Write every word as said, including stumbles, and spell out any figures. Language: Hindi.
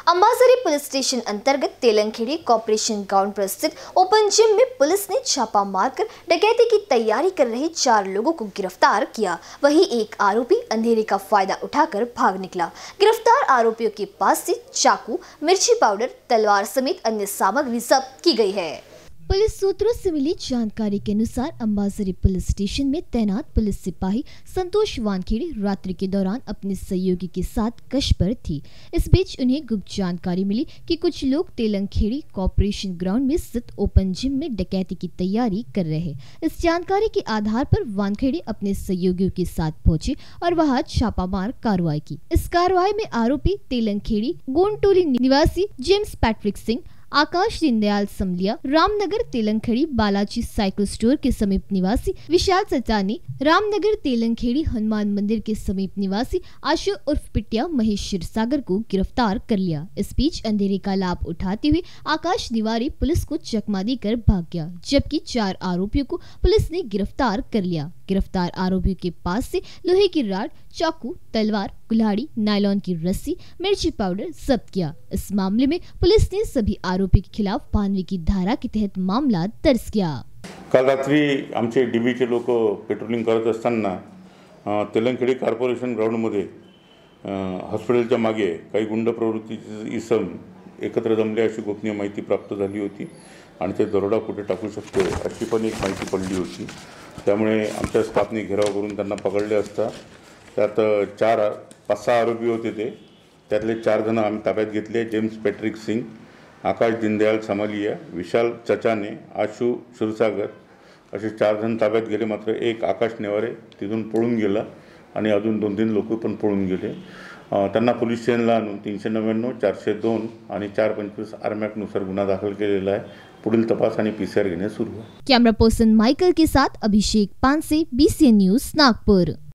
अंबाझरी पुलिस स्टेशन अंतर्गत तेलंगखेड़ी कॉर्पोरेशन ग्राउंड पर स्थित ओपन जिम में पुलिस ने छापा मारकर डकैती की तैयारी कर रहे चार लोगों को गिरफ्तार किया। वहीं एक आरोपी अंधेरे का फायदा उठाकर भाग निकला। गिरफ्तार आरोपियों के पास से चाकू, मिर्ची पाउडर, तलवार समेत अन्य सामग्री जब्त की गई है। पुलिस सूत्रों से मिली जानकारी के अनुसार अंबाझरी पुलिस स्टेशन में तैनात पुलिस सिपाही संतोष वानखेड़े रात्रि के दौरान अपने सहयोगी के साथ गश्त पर थी। इस बीच उन्हें गुप्त जानकारी मिली कि कुछ लोग तेलंगखेड़ी कॉर्पोरेशन ग्राउंड में स्थित ओपन जिम में डकैती की तैयारी कर रहे हैं। इस जानकारी के आधार पर वानखेड़े अपने सहयोगियों के साथ पहुंचे और वहां छापामार कार्रवाई की। इस कार्रवाई में आरोपी तेलंगखेड़ी गोंडटोली निवासी James Patrick Singh, Akash Deendayal Samaliya, Ramnagar Telangkhedi Balaji cycle store के समीप निवासी विशाल सचानी, रामनगर तेलंगखेड़ी हनुमान मंदिर के समीप निवासी आशु उर्फ पिटिया महेश क्षीरसागर को गिरफ्तार कर लिया। इस बीच अंधेरे का लाभ उठाते हुए आकाश निवारी पुलिस को चकमा देकर भाग गया, जबकि चार आरोपियों को पुलिस ने गिरफ्तार कर लिया। गिरफ्तार आरोपियों के पास से लोहे की राड, चाकू, तलवार, कुल्हाड़ी, नायलॉन की रस्सी, मिर्ची पाउडर जब्त किया। इस मामले में पुलिस ने सभी आरोपी के खिलाफ बानवे की धारा के तहत मामला दर्ज किया। काल रात्री आमचे डीबीचे लोक पेट्रोलिंग करत असताना तेलंगखेड़ी कॉर्पोरेशन ग्राउंडमध्ये हॉस्पिटलच्या मागे काही गुंड प्रवृत्तीचे इसम एकत्र जमले अशी गोपनीय माहिती प्राप्त झाली होती आणि ते दरोडा कुठे टाकू शकतो अशी पण एक माहिती पडली होती। त्यामुळे आमच्या स्टाफने घेराव करून त्यांना पकडले असता त्यात चार पाच सहा आरोपी होते। ते त्यातले चार जण आम्ही ताब्यात घेतले। जेम्स पैट्रिक सिंग, आकाश दीनदयाल समालिया, विशाल चचाने, आशु क्षीरसागर असे चार जण ताब्यात गेले। मात्र एक आकाश नेवारे तिथून पळून गेला आणि अजून दोन तीन लोक पण पळून गेले। त्यांना पोलीस स्टेशनला आणून तीनशे नव्याण्णव चारशे दोन आणि चार पंचवीस आरमॅक नुसार गुन्हा दाखल केलेला आहे। पुढील तपास आणि पीसीआर घेणे सुरू आहे। कैमरा पर्सन माइकल के साथ अभिषेक पानसे, बीसीएन न्यूज, नागपुर।